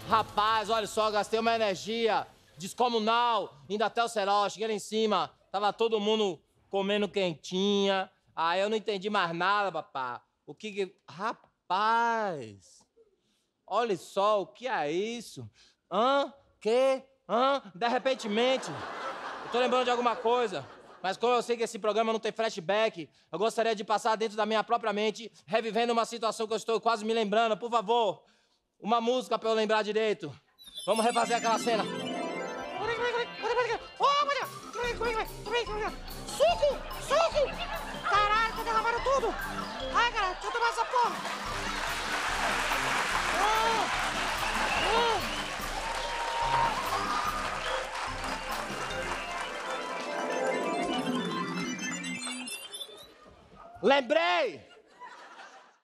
Rapaz, olha só, gastei uma energia descomunal, indo até o cerol, cheguei lá em cima, tava todo mundo comendo quentinha. Aí eu não entendi mais nada, papá. O que... Rapaz, olha só, o que é isso? Hã? Que? Hã? De repentemente. Eu tô lembrando de alguma coisa. Mas como eu sei que esse programa não tem flashback, eu gostaria de passar dentro da minha própria mente, revivendo uma situação que eu estou quase me lembrando. Por favor, uma música pra eu lembrar direito. Vamos refazer aquela cena. Suco! Suco! Caralho, tá derramando tudo! Ai, cara, deixa eu tomar essa porra! Lembrei!